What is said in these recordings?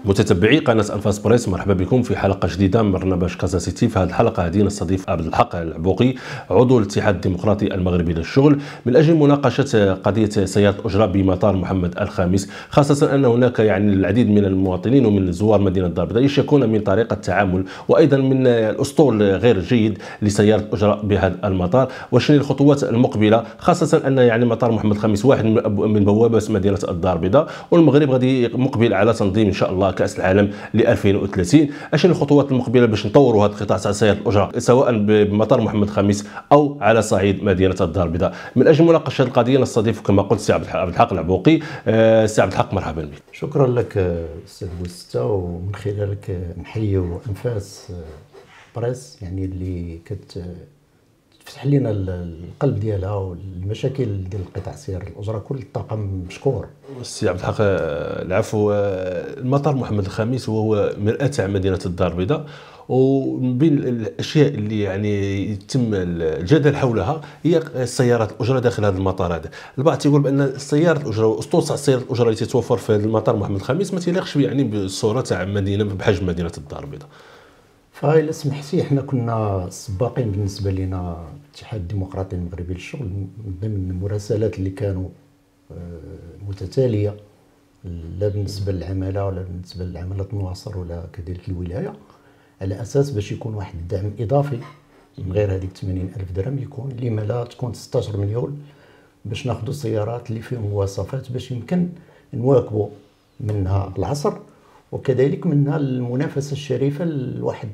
متتبعي قناة أنفاس بريس، مرحبا بكم في حلقة جديدة من برنامج كازا سيتي. في هذه الحلقة غادي نستضيف عبد الحق العبوقي، عضو الاتحاد الديمقراطي المغربي للشغل، من أجل مناقشة قضية سيارة أجرة بمطار محمد الخامس، خاصة أن هناك العديد من المواطنين ومن زوار مدينة الدار يشكون من طريقة التعامل وأيضا من الأسطول غير جيد لسيارة أجرة بهذا المطار. وشنو الخطوات المقبلة، خاصة أن مطار محمد الخامس واحد من بوابات مدينة الدار، والمغرب غادي مقبل على تنظيم إن شاء الله كأس العالم ل 2030. اشنو الخطوات المقبله باش نطوروا هذا القطاع تاع سيارة الأجرة سواء بمطار محمد الخامس او على صعيد مدينه الدار؟ من اجل مناقشه هذه القضيه نستضيف كما قلت السي عبد الحق العبوقي. السي عبد الحق مرحبا بك. شكرا لك استاذ بوستا، ومن خلالك نحيي انفاس بريس اللي تفتح لنا القلب ديالها والمشاكل ديال القطاع سيارة الأجرة. كل الطاقم مشكور. السي عبد الحق العفو، المطار محمد الخامس هو مرآة تاع مدينة الدار البيضاء، ومن بين الاشياء اللي يتم الجدل حولها هي السيارات الاجره داخل هذا المطار هذا. البعض تيقول بان السيارات الاجره واسطول تاع السيارات الاجره اللي تتوفر في المطار محمد الخامس ما تيليقش بالصوره تاع مدينه بحجم مدينه الدار البيضاء. فإلا سمحتي، احنا كنا سباقين بالنسبه لنا الاتحاد الديمقراطي المغربي للشغل من ضمن المراسلات اللي كانوا متتاليه، لا بالنسبه للعماله ولا بالنسبه لعماله النواصر ولا كذلك الولايه، على اساس باش يكون واحد الدعم اضافي من غير هذيك 80,000 درهم، يكون لما لا تكون 16 مليون باش ناخذوا السيارات اللي فيهم مواصفات باش يمكن نواكبوا منها العصر، وكذلك منها المنافسه الشريفه لواحد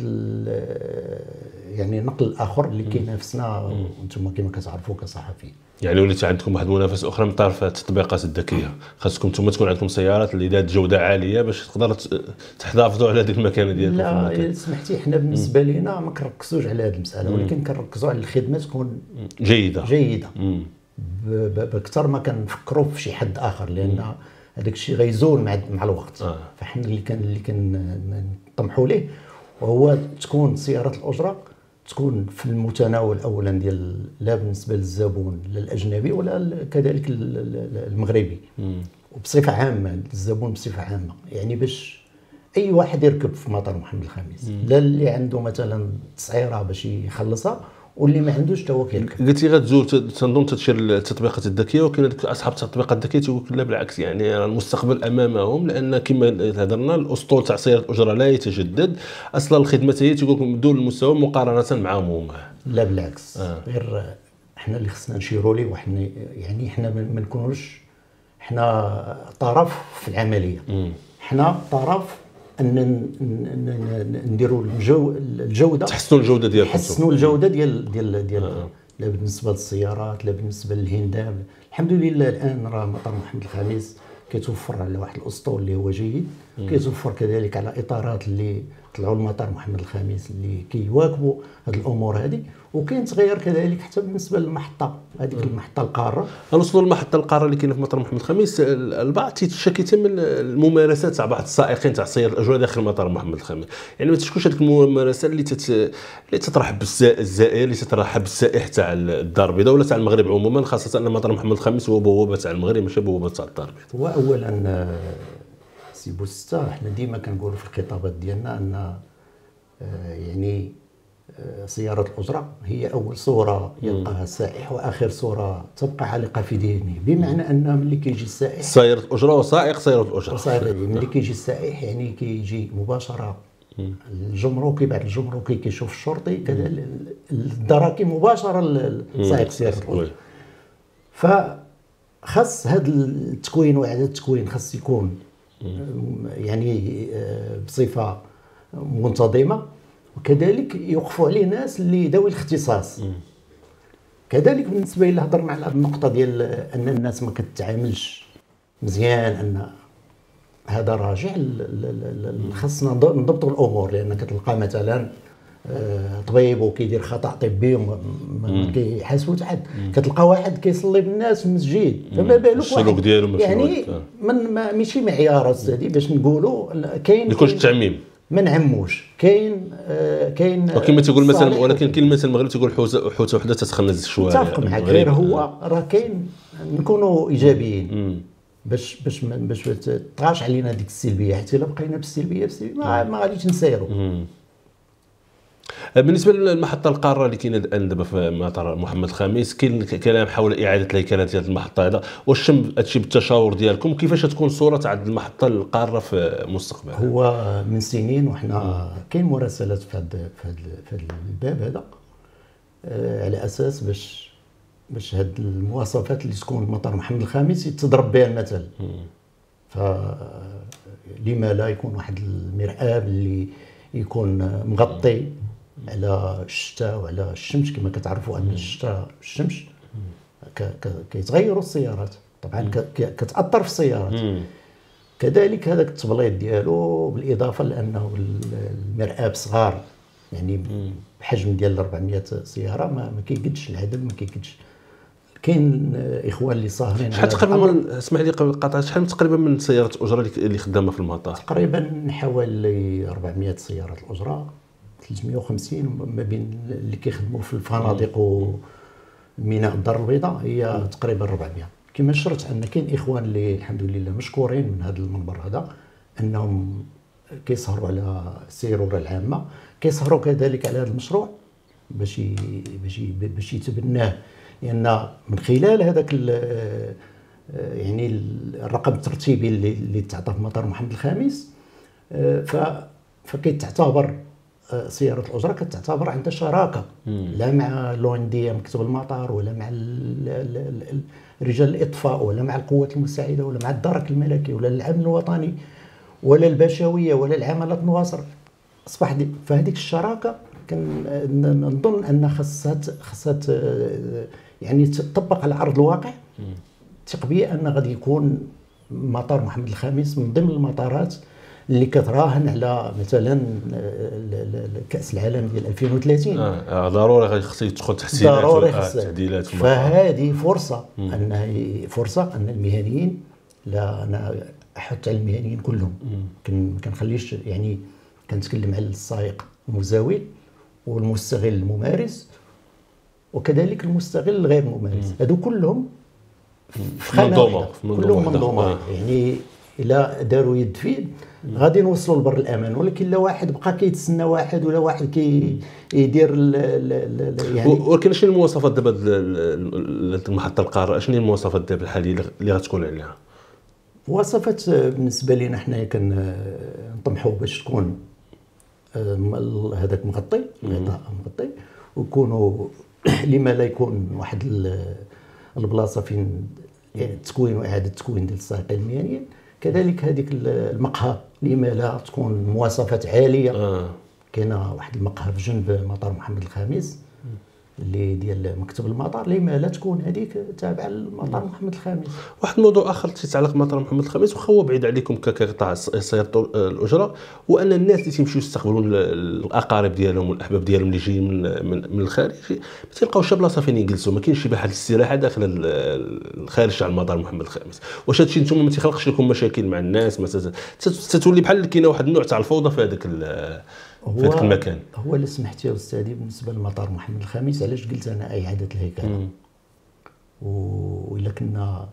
نقل اخر اللي كينافسنا، وانتم كما كتعرفوا كصحفيين. ولات عندكم واحد المنافسه اخرى من طرف التطبيقات الذكيه، خاصكم انتم تكون عندكم سيارات اللي ذات جوده عاليه باش تقدروا تحافظوا على هذيك المكانه ديالكم. لا سمحتي، احنا بالنسبه لنا ما كنركزوش على هذه المساله، ولكن كنركزوا على الخدمه تكون جيده باكثر ما كنفكروا في شي حد اخر، لان هذاك الشيء غيزول مع الوقت. فحنا اللي كنطمحوا ليه وهو تكون سيارات الاجره تكون في المتناول اولا ديال لا بالنسبه للزبون لا الاجنبي ولا كذلك المغربي، وبصفه عامه الزبون بصفه عامه، باش اي واحد يركب في مطار محمد الخامس، لا اللي عنده مثلا تسعيره باش يخلصها واللي ما عندوش حتى هو كيركب. قلتي غتزول تنظم تشير التطبيقات الذكيه، ولكن اصحاب التطبيقات الذكيه تيقول لا بالعكس، المستقبل امامهم، لان كما هضرنا الاسطول تاع سياره الاجره لا يتجدد اصلا، الخدمه هي تيقول لكم دون المستوى مقارنه معهم هما. لا بالعكس، غير احنا اللي خصنا نشيروا ليه، وحنا احنا ما نكونوش احنا طرف في العمليه، احنا طرف ان نديروا الجوده، تحسنوا الجوده ديالكم، تحسنوا الجوده ديال لا بالنسبه للسيارات لا بالنسبه للهندام. الحمد لله الان راه مطار محمد الخامس كيتوفر على واحد الاسطول اللي هو جيد، كيتوفر كذلك على اطارات اللي طلعوا المطار محمد الخامس اللي كيواكبوا هذه الامور هذه، وكاين تغير كذلك حتى بالنسبه للمحطه هذيك المحطه القاره. نوصلوا للمحطه القاره اللي كاينه في مطار محمد الخامس، البعض تيتشكي من الممارسات تاع بعض السائقين تاع السيارات الاجره داخل مطار محمد الخامس، ما تشكوش هذيك الممارسات اللي تترحب بالزائر، اللي تترحب بالسائح تاع الدار البيضاء ولا تاع المغرب عموما، خاصه ان مطار محمد الخامس هو بوابه تاع المغرب ماشي بوابه تاع الدار البيضاء. هو اولا سي بوستا، احنا ديما كنقولوا في الخطابات ديالنا ان سيارة الأجرة هي أول صورة يلقاها السائح وآخر صورة تبقى عالقة في ذهنه، بمعنى أن ملي كيجي السائح سيارة الأجرة وسائق سيارة الأجرة، ملي كيجي السائح كيجي مباشرة الجمركي، بعد الجمركي كيشوف الشرطي، كذا الدراكي مباشرة لسائق سيارة الأجرة. فخاص هذا التكوين وإعادة التكوين خاص يكون بصفة منتظمة، وكذلك يوقفوا عليه ناس اللي ذوي الاختصاص. كذلك بالنسبه الى هضرنا على هذه النقطه ديال ان الناس ما كتعاملش مزيان، ان هذا راجع خاصنا نضبطوا الامور، لان كتلقى مثلا طبيب وكيدير خطا طبي وما كيحاسبوا حتى حد، كتلقى واحد كيصلي بالناس في المسجد، فما بالك السلوك ديالو ماشي معيار استاذي باش نقولوا كاين يكونش التعميم، ما نعموش. كاين وكما تيقول مثلا، ولكن كاين مثل المغرب تيقول حوته وحده تتخنز الشوارع. متفق معك، غير هو راه كاين نكونوا ايجابيين. باش ما تطغاش علينا ديك السلبيه، حيت الا بقينا بالسلبيه ما غاديش نسيروا. بالنسبه للمحطه القاره اللي كاينه الان دابا في مطار محمد الخامس، كاين كلام حول اعاده الهيكله ديال المحطه هذا، واش تم هادشي بالتشاور ديالكم؟ كيفاش تكون صوره تاع المحطه القاره في المستقبل؟ هو من سنين وحنا كاين مراسلات في هذا الباب هذا، على اساس باش هاد المواصفات اللي تكون مطار محمد الخامس يتضرب بها المثل. فلما لا يكون واحد المرآب اللي يكون مغطي على الشتاء وعلى الشمس. كما كتعرفوا ان الشتاء الشمس كيتغيروا السيارات، طبعا كتاثر في السيارات. كذلك هذاك التبليط ديالو، بالاضافه لانه المرآب صغار، يعني بحجم ديال 400 سياره، ما كيقدش العدد، ما كيقدش. كاين اخوان اللي صاهرين. شحال تقريبا، اسمح لي قبل القطع، شحال تقريبا من سيارات الاجره اللي خدامه في المطار؟ تقريبا حوالي 400 سياره الاجره، 350 ما بين اللي كيخدموا في الفنادق وميناء الدار البيضاء، هي تقريبا 400. كما شرت ان كاين اخوان اللي الحمد لله مشكورين من هذا المنبر هذا، انهم كيسهروا على السيروره العامه، كيسهروا كذلك على هذا المشروع باش يتبناه، لان من خلال هذاك يعني الرقم الترتيبي اللي تعطى في مطار محمد الخامس، فكيتعتبر سياره الاجره كتعتبر عندها شراكه، لا مع لونديا مكتب المطار، ولا مع رجال الاطفاء، ولا مع القوات المساعده، ولا مع الدرك الملكي، ولا الامن الوطني، ولا البشويه، ولا العمالة النواصر. اصبح فهذيك الشراكه كنظن ان خاصها يعني تطبق على ارض الواقع. ثق بي ان غادي يكون مطار محمد الخامس من ضمن المطارات اللي كتراهن على مثلا كاس العالم ديال 2030. ضروري غادي خصو يدخل تحديثات فهذه فرصه، فرصه ان المهنيين، لا انا احث على المهنيين كلهم، كنخليش يعني كنتكلم على السائق المزاول والمستغل الممارس، وكذلك المستغل الغير ممارس، هادو كلهم في منظومه، كلهم منظومه. يعني الا داروا يد في يد غادي نوصلوا لبر الامان. ولكن لا واحد بقى كيتسنى واحد، ولا واحد كيدير يعني. ولكن شنو المواصفات دابا المحطه القاره؟ شنو هي المواصفات دابا الحاليه اللي غتكون عليها؟ مواصفات بالنسبه لنا حنايا كنطمحوا باش تكون هذاك مغطي، الغطاء مغطي، ويكونوا لما لا يكون واحد البلاصه فين تكوين واعاده تكوين ديال السائقين المهنيين. كذلك هذيك المقهى لما لا تكون مواصفات عاليه. كاينه واحد المقهى في جنب مطار محمد الخامس اللي ديال مكتب المطار، لما لا تكون هذيك تابعه لمطار محمد الخامس. واحد الموضوع اخر تيتعلق بمطار محمد الخامس، وخا هو بعيد عليكم كقطاع سيارة الاجره، وان الناس اللي تيمشيو يستقبلوا الاقارب ديالهم والاحباب ديالهم اللي جايين من الخارج ما تلقاوش شي بلاصه فين يجلسوا، ما كاينش شي بحال الاستراحه داخل الخارج تاع المطار محمد الخامس. واش هادشي نتوما ما تيخلقش لكم مشاكل مع الناس؟ مثلا تتولي بحال كاينه واحد النوع تاع الفوضى في هذاك المكان؟ هو اللي سمحتي يا استاذي بالنسبه لمطار محمد الخامس، علاش قلت انا اعاده الهيكله. والا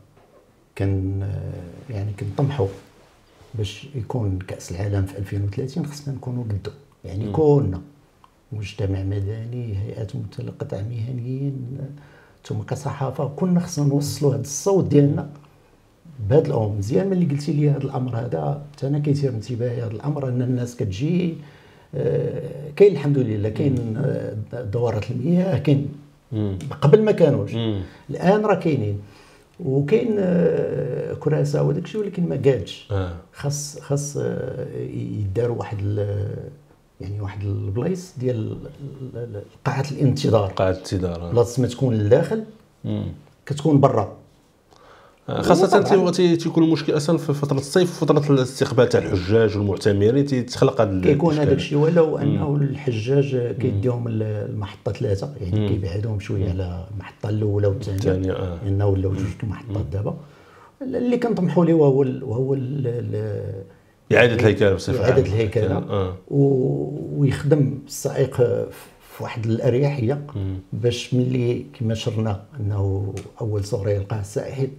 يعني كنطمحوا باش يكون كاس العالم في 2030 خصنا نكونوا قدو، يعني كلنا مجتمع مدني، هيئات متلقطه مهنيين، ثم كصحافه، كنا خصنا نوصلوا هذا الصوت ديالنا بهذا الامر. مزيان ملي قلتي لي هذا الامر هذا، انا كيثير انتباهي هذا الامر، ان الناس كتجي كاين الحمد لله، كاين دورات المياه، كاين قبل ما كانوش، الان راه كاينين، وكاين كراسه وداك الشيء، ولكن ما قادش. خاص يداروا يعني واحد البلايص ديال قاعه الانتظار، بلاصه ما تكون لداخل كتكون برا، خاصة تيكون المشكل اصلا في فترة الصيف وفترة الاستقبال تاع الحجاج والمعتمرين تتخلق هذا كيكون هذاك الشيء. ولو انه الحجاج كيديهم المحطة 3، يعني كيبعدوهم شوية على المحطة الأولى والثانية، لأنه ولاو جوج المحطات دابا. اللي كنطمحوا ليه وهو إعادة الهيكلة بصفة عامة، إعادة الهيكلة، ويخدم السائق في واحد الأريحية، باش ملي كما شرنا أنه أول صغرى يلقاه السائح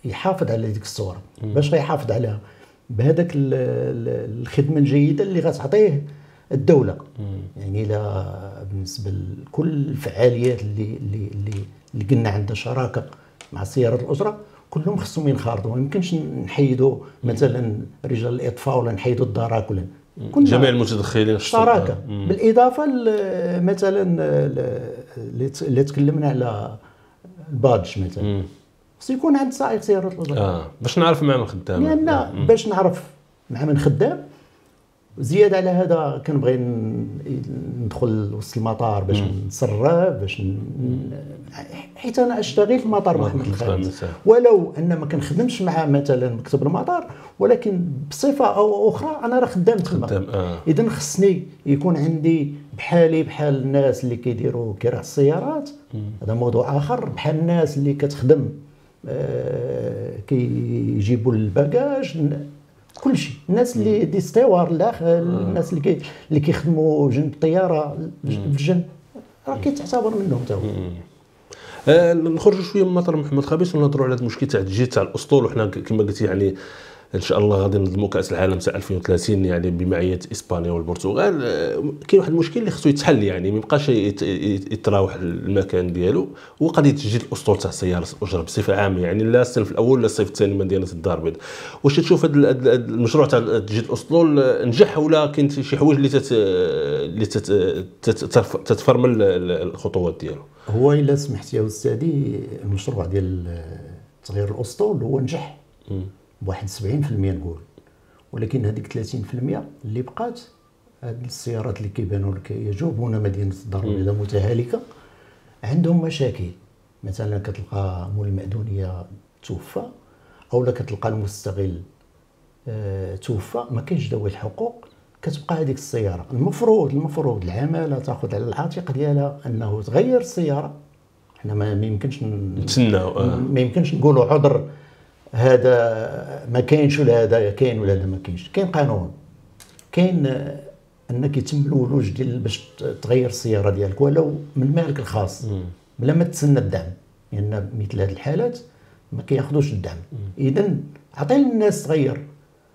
يحافظ على ديك الصوره. باش غيحافظ عليها؟ بهذاك الخدمه الجيده اللي غتعطيه الدوله. يعني لا بالنسبه لكل الفعاليات اللي قلنا عندها شراكه مع سياره الاجره، كلهم خصهم ينخرطوا. ما يمكنش نحيدوا مثلا رجال الاطفاء ولا نحيدوا الدراك ولا جميع المتدخلين الشراكه. بالاضافه مثلا اللي تكلمنا على البادج مثلا، خص يكون عند سائق سياره الاجره باش نعرف مع من خدام. لان باش نعرف مع من خدام. زياده على هذا كنبغي ندخل وسط المطار باش نسرب، حيت انا اشتغل في مطار محمد الخامس، ولو ان ما كنخدمش مع مثلا مكتب المطار، ولكن بصفه او اخرى انا راه خدام تما. اذا خصني يكون عندي بحالي بحال الناس اللي كيديروا كراع السيارات، هذا موضوع اخر، بحال الناس اللي كتخدم كيجيبوا الباكاج، كل شيء. الناس اللي دي ستيوار الاخر، الناس اللي كيخدموا جنب الطياره بالجنب، راه كيتعتبر منهم حتى هو. نخرجوا شويه من مطار محمد الخامس ونهضروا على هذا المشكل تاع التجهيز تاع الاسطول. وحنا كما قلتي يعني ان شاء الله غادي نظموا كاس العالم تاع 2030 يعني بمعيه اسبانيا والبرتغال. كاين واحد المشكل اللي خصو يتحل، يعني ما يبقاش يتراوح المكان ديالو، هو قضيه تجديد الاسطول تاع سياره الاجره بصفه عامه، يعني لا الصيف الاول لا الصيف الثاني من مدينه الدار البيضاء. واش تشوف هذا المشروع تاع تجديد الاسطول نجح، ولا كاين شي حوايج اللي تتفرمل الخطوات ديالو؟ هو الا سمحت يا استاذي، المشروع ديال تغيير الاسطول هو نجح بواحد 70% نقول، ولكن هذيك 30% اللي بقات، هاد السيارات اللي كيبانوا لك يجوبون مدينه الدار البيضاء متهالكه، عندهم مشاكل. مثلا كتلقى مول المأذونيه توفى، او لا كتلقى المستغل توفى، ما كاينش ذوي الحقوق، كتبقى هذيك السياره. المفروض العماله تاخذ على العاتق ديالها انه تغير السياره. حنا ما يمكنش نتسناو، ما يمكنش نقولوا عذر هذا ما كاينش ولا هذا كاين ولا هذا ما كاينش. كاين قانون، كاين انك يتم الولوج ديال باش تغير السياره ديالك ولو من مالك الخاص بلا ما تسنى الدعم، لان يعني مثل هذه الحالات ما كياخذوش الدعم. اذا عطي للناس تغير،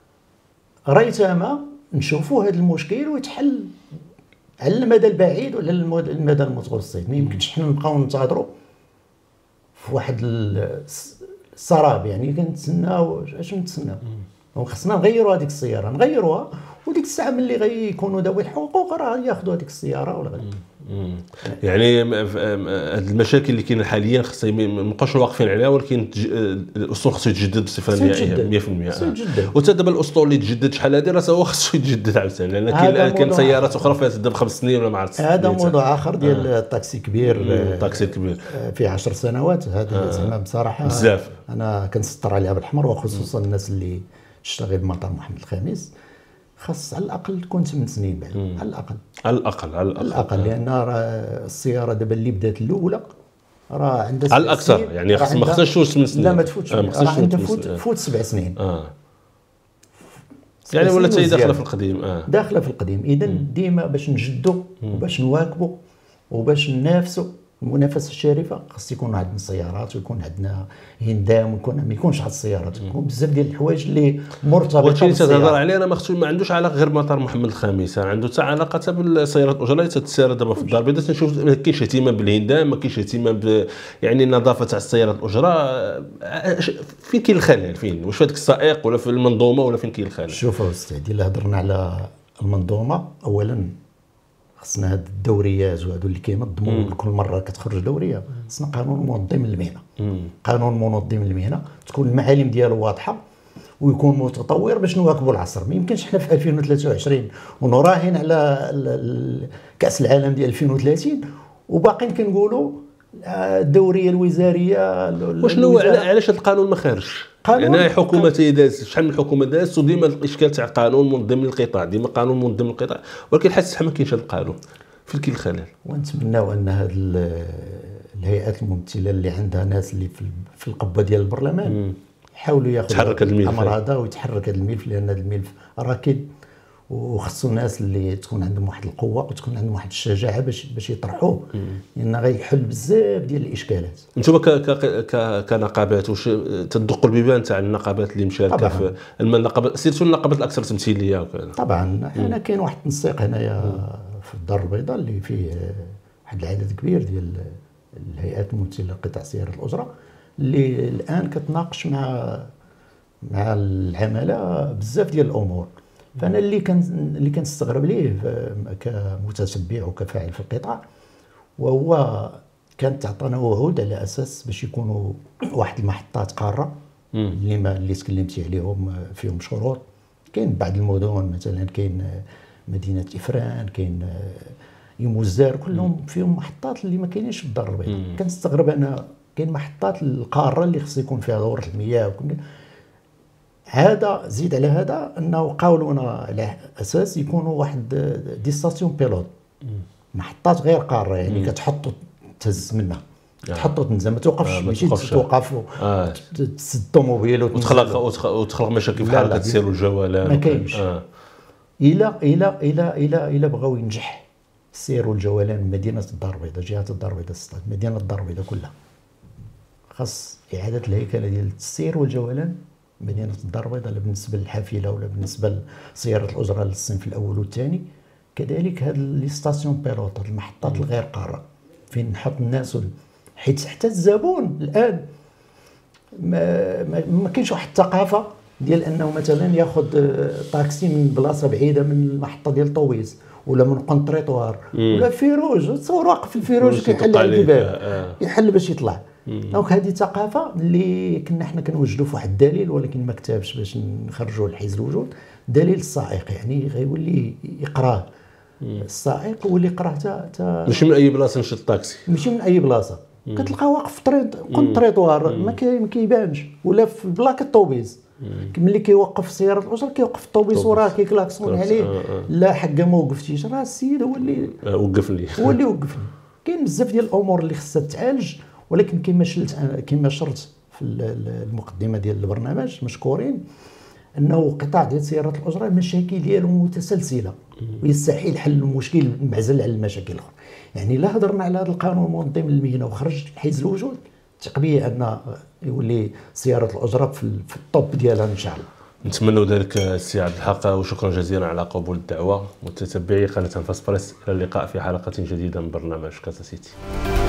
ريتما نشوفوا هذا المشكل ويتحل على المدى البعيد ولا المدى المتوسط. ما يمكنش حنا نبقاو ننتظروا في واحد السراب، يعني كنتسناو اش نتسناو. خصنا نغيروا هذيك السياره، نغيروها، وديك الساعه ملي غيكونوا ذوي الحقوق راه ياخذوا هذيك السياره ولا غير. يعني هاد المشاكل اللي كاينه حاليا خصنا ما نبقاوش واقفين عليها، ولكن الاسطول خصو يتجدد بصفه نهائيه 100%. وتا دابا الاسطول اللي تجدد شحال هذه راه هو خصو يتجدد عاوتاني، لان كاين سيارات اخرى فيها تبدا ب5 سنين ولا ما عرفتش. هذا موضوع اخر ديال الطاكسي كبير. الطاكسي الكبير في 10 سنوات هذا زعما بصراحه بزاف انا كنسطر عليها بالحمر، وخصوصا الناس اللي تشتغل بمطار محمد الخامس خاص على الاقل تكون 8 سنين بعد، على الاقل لان السياره دابا اللي بدات الاولى راه عندها على الاكثر، يعني خاص ما خصناش تفوت 8 سنين. لا ما تفوتش، راه عندها فوت 7 سنين. يعني ولات هي داخله في القديم. داخله في القديم. اذا ديما باش نجدوا وباش نواكبوا وباش ننافسوا المنافسه الشريفه، خاص يكون عندنا سيارات ويكون عندنا هندام، ويكون ما يكونش هاد السيارات، يكون بزاف ديال الحوايج اللي مرتبطه بالسياره. وهادشي اللي تهضر عليه انا ما عندوش علاقه غير بمطار محمد الخامس، عنده حتى علاقه بالسيارات الاجره اللي تتسير دابا في الدار البيضاء. تنشوف ما كاينش اهتمام بالهندام، ما كاينش اهتمام يعني النظافه تاع السيارات الاجره. فين كاين الخلل؟ فين؟ واش في هذاك السائق ولا في المنظومه ولا فين كاين الخلل؟ شوف استاذ، الا هضرنا على المنظومه، اولا خصنا هاد الدوريات وهادو اللي كينظموا كل مره كتخرج دوريه، خصنا قانون منظم للمهنه. قانون منظم للمهنه تكون المعالم ديالو واضحه ويكون متطور باش نواكبوا العصر. ما يمكنش حنا في 2023 ونراهن على كاس العالم ديال 2030 وباقيين كنقولوا الدوريه الوزاريه. وشنو علاش هذا القانون ما خارجش؟ يعني حكومه دازت شحال من حكومه دازت، وديما الاشكال تاع قانون منظم للقطاع، ديما قانون منظم للقطاع، ولكن حتى ما كاينش هذا القانون. فين كاين الخلل؟ ونتمناو ان هذه الهيئات الممثله اللي عندها ناس اللي في القبه ديال البرلمان يحاولوا ياخذوا الامر هذا ويتحرك هذا الملف، لان هذا الملف راكد وخصو الناس اللي تكون عندهم واحد القوه وتكون عندهم واحد الشجاعه باش يطرحوه، لان غيحل بزاف ديال الاشكالات. انتم كنقابات واش تدقوا البيبان تاع النقابات اللي مشاركه في النقابات، سيرتو النقابات الاكثر تمثيليه وكذا؟ طبعا انا كاين واحد التنسيق هنايا في الدار البيضاء اللي فيه واحد العدد كبير ديال الهيئات الممثله لقطاع سياره الاجره، اللي الان كتناقش مع العماله بزاف ديال الامور. فانا اللي كنستغرب ليه كمتتبع وكفاعل في القطاع، وهو كانت تعطينا وعود على اساس باش يكونوا واحد المحطات قاره اللي تكلمتي عليهم فيهم شروط. كاين بعض المدن مثلا كاين مدينه افران، كاين يموزار، كلهم فيهم محطات اللي ما كاينينش في الدار البيضاء. كنستغرب انا كاين محطات القاره اللي خص يكون فيها دوره المياه هذا. زيد على هذا انه قاولونا على اساس يكونوا واحد دي ستاسيون بيلوت، محطات غير قاره، يعني كتحطوا تهز منها، تحطوا تنزل، ما توقفش، ماشي توقف تسد الطوموبيل وتخلق مشاكل في حركه السير والجولان. ما كاينش. الى بغاو ينجح السير والجولان من مدينه الدار البيضاء، جهه الدار البيضاء، مدينه الدار البيضاء كلها، خاص اعاده الهيكله ديال السير والجولان مدينه الدار البيضاء، لا بالنسبه للحافله ولا بالنسبه لسياره الاجره للصنف الاول والثاني. كذلك هاد لي ستاسيون بيلوت، المحطات الغير قاره، فين نحط الناس، حيت حتى الزبون الان ما كاينش واحد الثقافه ديال انه مثلا ياخذ طاكسي من بلاصه بعيده من المحطه ديال طويس ولا من قنطريطوار ولا فيروج، تصور واقف في الفيروج كيحل على الباب يحل باش يطلع. دونك هذه ثقافه اللي كنا حنا كنوجدوا في واحد الدليل، ولكن ما كتبش باش نخرجوا لحيز الوجود. دليل السائق يعني غيولي يقراه السائق، واللي يقراه ماشي من اي بلاصه نشد الطاكسي، ماشي من اي بلاصه، كتلقاه واقف في قنطريطوار ما كيبانش، ولا في بلاكه الطوبيس ملي كيوقف سياره الاجره كيوقف الطوبيس وراه كيكلاكسون عليه، لا حقا ما وقفتيش، راه السيد هو اللي وقفني. كاين بزاف ديال الامور اللي خصها تعالج، ولكن كما شرت في المقدمه ديال البرنامج مشكورين انه قطاع ديال سيارات الاجره المشاكل ديالو متسلسله، ويستحيل حل المشكل معزل على المشاكل الاخرى. يعني لا هضرنا على هذا القانون المنظم للمهنه وخرج حيز الوجود، ثق بي ان يولي سياره الاجره في الطوب ديالها ان شاء الله. نتمنوا ذلك السي عبد الحق، وشكرا جزيلا على قبول الدعوه. متتبعي قناه انفاس بريس، الى اللقاء في حلقه جديده من برنامج كازا سيتي.